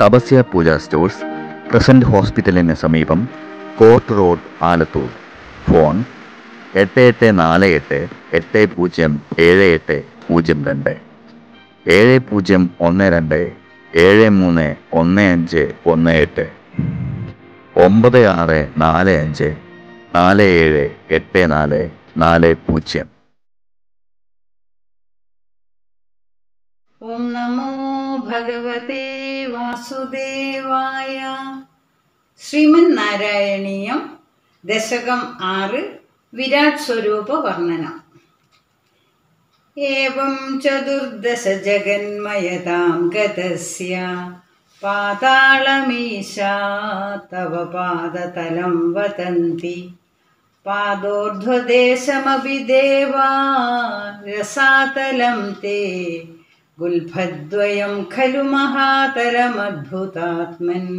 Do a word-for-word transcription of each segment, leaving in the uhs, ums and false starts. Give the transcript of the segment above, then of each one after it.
Tapasya Pooja stores, പ്രസന്റ് ഹോസ്പിറ്റലിന് സമീപം, കോർട്ട് റോഡ്, ആലത്തൂർ. ഫോൺ എട്ട് എട്ട് നാല് എട്ട് എട്ട് പൂജ്യം ഏഴ് എട്ട് പൂജ്യം രണ്ട്, ഏഴ് പൂജ്യം ഒന്ന് രണ്ട് ഏഴ് മൂന്ന് ഒന്ന് അഞ്ച് ഒന്ന് എട്ട്, ഒമ്പത് ആറ് നാല് അഞ്ച് നാല് ഏഴ് എട്ട് നാല് നാല് പൂജ്യം. ഓം നമോ ഭഗവതേ വാസുദേവായ. ശ്രീമന് നാരായണീയം ദശകം ആറ്, വിരാട് സ്വരൂപ വർണ്ണനം. ഏവം ചതുർദശ ജഗന്മയതാം ഗതസ്യ പാതാളമീശാ തവ പാദതലം വദന്തി, പാദോർധ്വദേശമപി ദേവാ രസാതലം തേ ഗുൽഫദ്വയം ഖലു മഹാതലമദ്ഭുതാത്മൻ.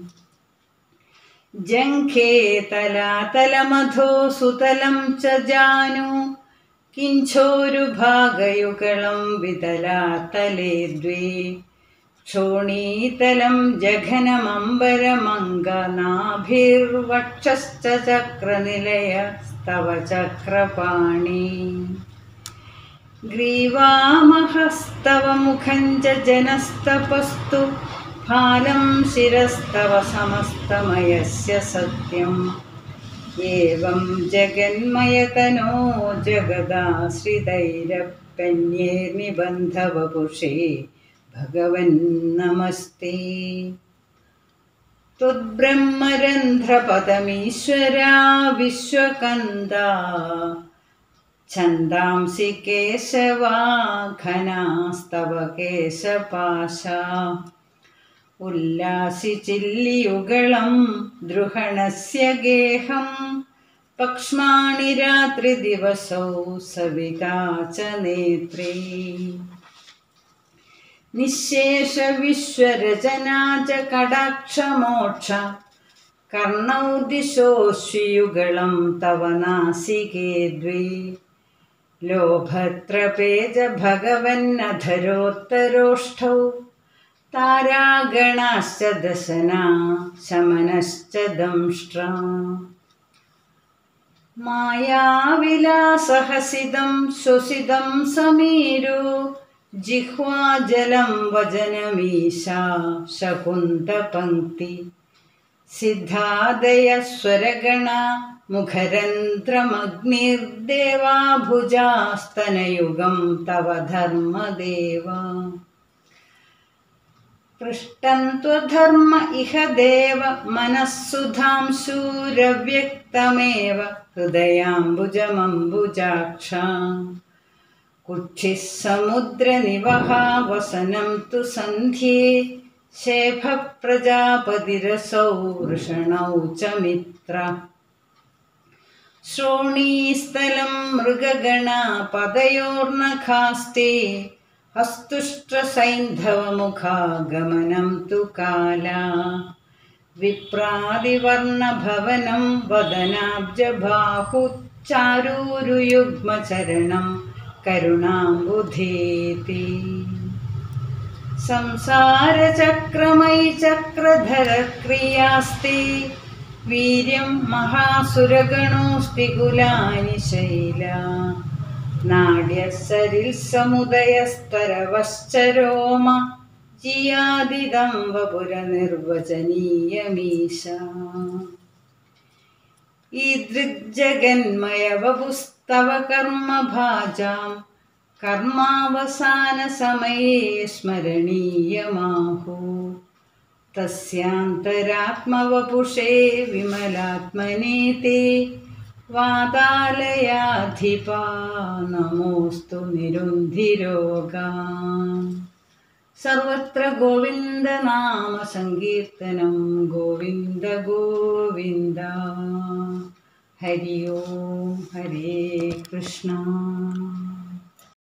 ജംഘേ തലാതലമധോ സുതലം ച ജാനു, കിഞ്ചോരുഭാഗയുഗളം വിതലാതലേ ദ്വേ, ക്ഷോണീതലം ജഘനമംബരമംഗനാഭിർവക്ഷശ്ച ചക്രനിലയസ്തവ ചക്രപാണി. ഗ്രീവാമഹസ്തവ മുഖം ച ജനസ്തപസ്തു, ഫാലം ശിരസ്തവ സമസ്തമയസ്യ സത്യം. ഏവം ജഗന്മയതനോ ജഗദാശ്രിതൈരപ്യന്യേർനിബന്ധവപുഷേ ഭഗവൻ നമസ്തേ. ത്വദ്ബ്രഹ്മരന്ധ്രപദമീശ്വരാ വിശ്വകന്ദാ, ഛന്ദാംസി കേശവാഘനാസ്തവ കേശപാശാ. ഉല്ലാസി ചില്ലിയുഗളം ദ്രുഹണസ്യ ഗേഹം, പക്ഷ്മാണി രാത്രിദിവസൗ സവിതാ ച നേത്രേ. നിശേഷ വിശ്വരചനാ ച കടാക്ഷമോക്ഷ, കർണൗ ദിശോശ്വയുഗളം തവ നാസികേ ദ്വേ. ലോഭത്രപേജ ഭഗവന്നധരോത്തരോഷ്ഠൗ, താരാഗണാശ്ച ദശനാ ശമനശ്ച ദംഷ്ട്രാ. മായാവിലാസഹസിതം ശ്വസിതം സമീരോ, ജിഹ്വാജലം വചനമീശാ ശകുന്തപംക്തി. സിദ്ധാദയസ്വരഗണ മുഖരന്ധ്രമഗ്നിർദേവാഭുജാസ്തനയുഗം തവ ധർമ്മദേവ. പൃഷ്ടം ത്വധർമ്മ ഇഹ ദേവ മനഃസുധാംശൂരവ്യക്തമേവ ഹൃദയാംബുജമംബുജാക്ഷ. കുക്ഷിഃ സമുദ്രനിവഹാ വസനം തു സന്ധ്യേ, ശേഭഃ പ്രജാപതിരസൗ വൃഷണൗ ച മിത്ര. ശ്രോണീസ്ഥലം മൃഗഗണാ പദയോർനഖാസ്തേ, ഹസ്തുഷ്ട്രസൈന്ധവമുഖാഗമനം തു കാലാ. വിപ്രാദിവർണഭവനം വദനാബ്ജബാഹുചാരൂരുയുഗ്മചരണം കരുണാംബുധേതി. സംസാരചക്രമയി ചക്രധരക്രിയാസ്തേ, വീര്യം മഹാസുരഗണോസ്തി കുലാനി ശൈലാ. നാട്യസരിൽ സമുദയസ്തരവശ്ചരോമ, ജിയാദിദം വപുര നിർവചനീയമീശാ. ഈദൃഗ്ജഗന്മയ വപുസ്തവ കർമ്മഭാജാം, കർമാവസാനസമയേ സ്മരണീയമാഹു. തസ്യാന്തരാത്മവപുഷേ വിമലാത്മനേ തേ, വാതാലയാധിപാ നമോസ്തു നിരുന്ധിരോഗാം. സർവത്ര ഗോവിന്ദനാമ സങ്കീർത്തനം, ഗോവിന്ദ ഗോവിന്ദ. ഹരി ഓം ഹരേ കൃഷ്ണ.